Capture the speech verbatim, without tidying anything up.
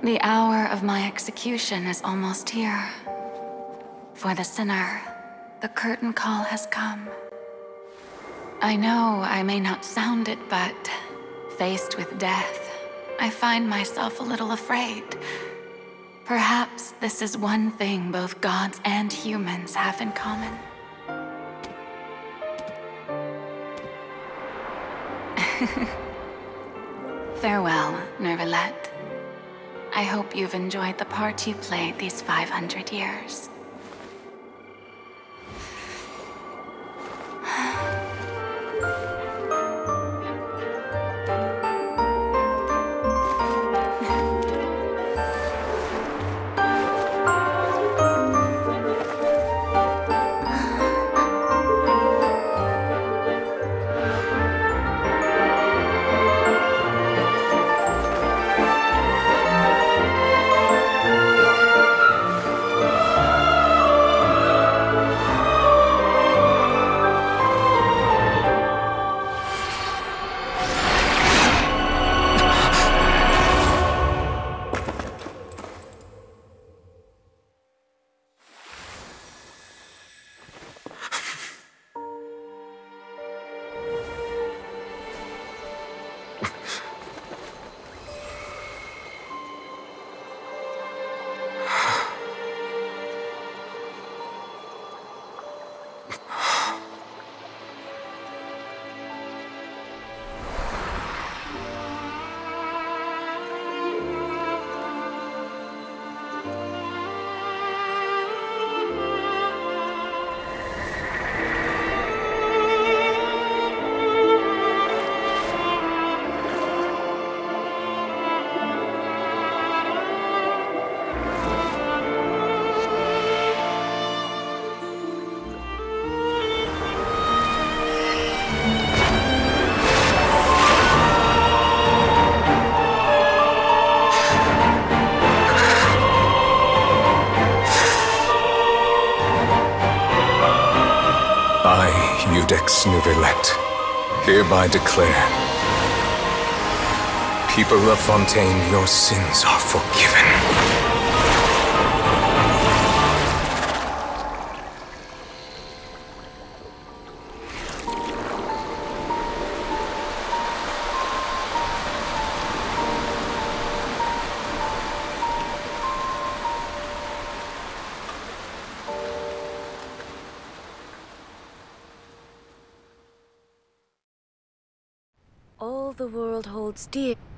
The hour of my execution is almost here. For the sinner, the curtain call has come. I know I may not sound it, but faced with death, I find myself a little afraid. Perhaps this is one thing both gods and humans have in common. Farewell, Neuvillette. I hope you've enjoyed the part you played these five hundred years. I, Iudex Neuvillette, hereby declare, people of Fontaine, your sins are forgiven. All the world holds dear.